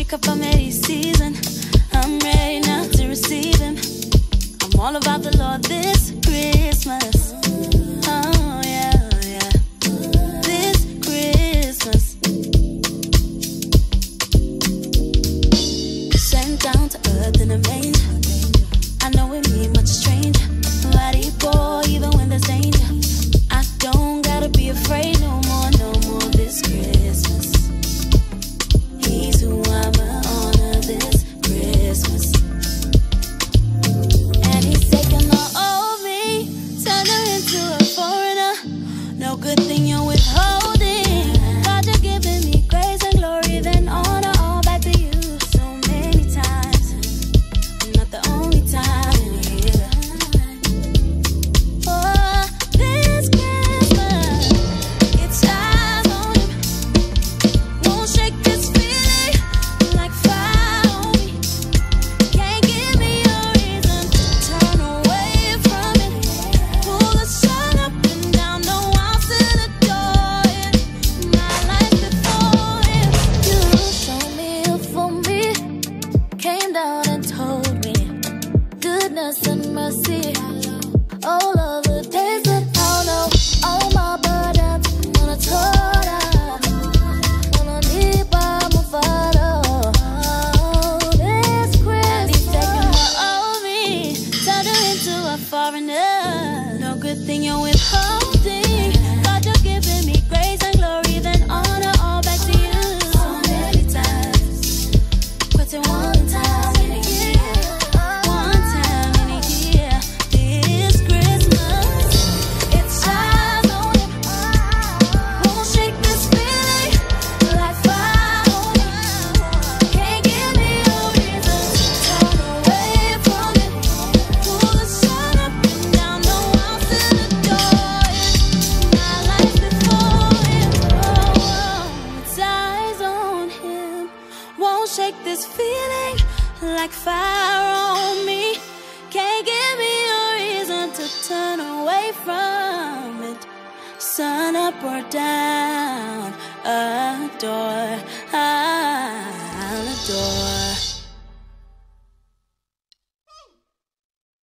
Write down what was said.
cup of May season. I'm ready now to receive him. I'm all about the Lord this Christmas. Oh yeah, yeah. This Christmas. Sent down to earth in a manger. I know it mean much strange. Mighty boy, even when there's danger. I don't gotta be afraid no more, no more this Christmas. He's who I'ma honor this Christmas. And he's taking all of me, turned her into a foreigner. No good thing you're withholding. God, you're giving me grace and glory, then honor all back to you. So many times, not the only time in here. Oh, this Christmas, it's eyes on him. Won't shake this feeling like fire on me. Can't give me a reason to turn away from it. Pull the sun up and down, no, I'll still adore it. My life before him. You showed me up for me, came down and told me goodness and mercy. All of the days that I'll know, all my burdens on a total. On a deep, I'm a father. Oh, this Christmas. And he's taking all of me, turned her into a foreigner. No good thing you're withholding. God, you're giving me grace and glory, then honor all back to you. So many times, quitting one time in a year. One time in a year. This Christmas, it's eyes on him. Won't shake this feeling like fire on me. Can't give me a reason to turn away from it. Pull the sun up and down, no, I'll still adore it. My life before him. Oh, it's eyes on him. Won't shake this feeling like fire on me. Can't give me a reason to turn away from it. Sun up or down, adore, I'll adore.